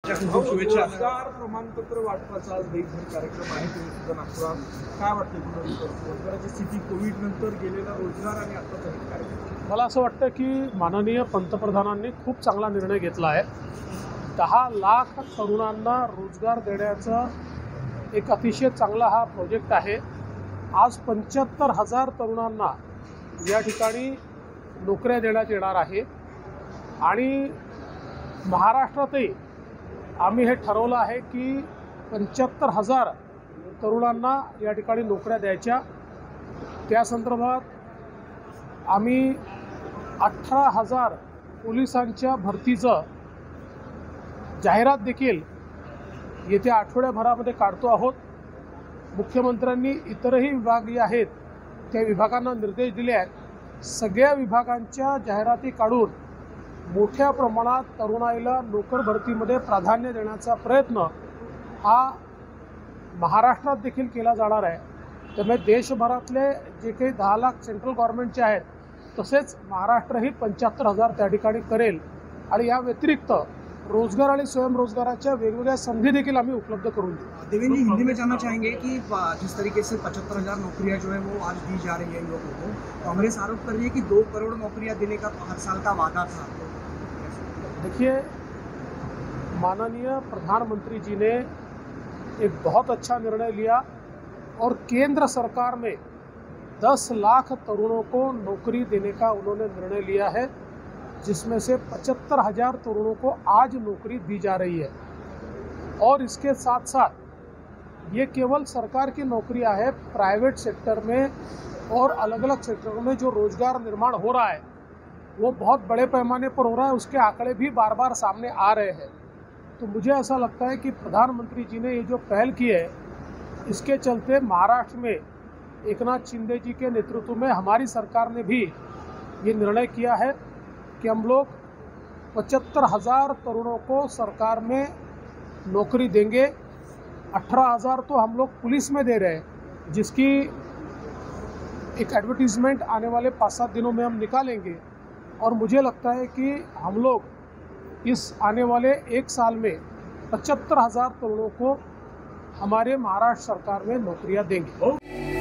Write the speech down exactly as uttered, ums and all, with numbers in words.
शुभेच्छा. रोजगार प्रमाणपत्र वाटपाचा आज देशभर कार्यक्रम आहे. तुम्ही सुद्धा नागपुरात काय वाटतं रोजगाराची स्थिती कोविड नंतर गेलेला रोजगार आणि आताचा कार्यक्रम? मला असं वाटतं की माननीय पंतप्रधानांनी खूप चांगला निर्णय घेतला आहे. दहा लाख तरुणांना रोजगार देण्याचा एक अतिशय चांगला हा प्रोजेक्ट आहे. आज पंच्याहत्तर हजार तरुणांना या ठिकाणी नोकऱ्या देण्यात येणार आहे आणि महाराष्ट्रातही आम्ही हे ठरवलं आहे की पंच्याहत्तर हजार तरुणांना या ठिकाणी नोकऱ्या द्यायच्या. त्या संदर्भात आम्ही अठरा हजार पोलिसांच्या भरतीचं जाहिरात देखील येत्या आठवड्याभरामध्ये काढतो आहोत. मुख्यमंत्र्यांनी इतरही विभाग जे आहेत त्या विभागांना निर्देश दिले आहेत. सगळ्या विभागांच्या जाहिराती काढून मोठ्या प्रमाणात तरुणाईला नोकर भरतीमध्ये प्राधान्य देण्याचा प्रयत्न हा महाराष्ट्रात देखील केला जाणार आहे. त्यामुळे देशभरातले जे काही दहा लाख सेंट्रल गव्हर्नमेंटचे आहेत तसेच महाराष्ट्रही पंच्याहत्तर हजार त्या ठिकाणी करेल आणि या व्यतिरिक्त रोजगार आणि स्वयंरोजगाराच्या वेगवेगळ्या संधी देखील आम्मी उपलब्ध करून दें. देवेंद्र जी, हिंदी में जानना चाहेंगे कि जिस तरीके से पचहत्तर हजार नौकरियां जो है वो आज दी जा रही है युवकों को, कांग्रेस आरोप कर रही है कि दो करोड़ नौकरियां देने का हर साल का वादा था. देखिए, माननीय प्रधानमंत्री जी ने एक बहुत अच्छा निर्णय लिया और केंद्र सरकार में दस लाख तरुणों को नौकरी देने का उन्होंने निर्णय लिया है, जिसमें से पचहत्तर हजार तरुणों को आज नौकरी दी जा रही है. और इसके साथ साथ ये केवल सरकार की नौकरियां है, प्राइवेट सेक्टर में और अलग अलग सेक्टरों में जो रोजगार निर्माण हो रहा है वो बहुत बड़े पैमाने पर हो रहा है. उसके आंकड़े भी बार बार सामने आ रहे हैं. तो मुझे ऐसा लगता है कि प्रधानमंत्री जी ने ये जो पहल की है इसके चलते महाराष्ट्र में एकनाथ शिंदे जी के नेतृत्व में हमारी सरकार ने भी ये निर्णय किया है कि हम लोग पचहत्तर हज़ार तरुणों को सरकार में नौकरी देंगे. अठारह हज़ार तो हम लोग पुलिस में दे रहे हैं, जिसकी एक एडवर्टीज़मेंट आने वाले पाँच सात दिनों में हम निकालेंगे. और मुझे लगता है कि हम लोग इस आने वाले एक साल में पचहत्तर हज़ार तरुणों को हमारे महाराष्ट्र सरकार में नौकरियां देंगे.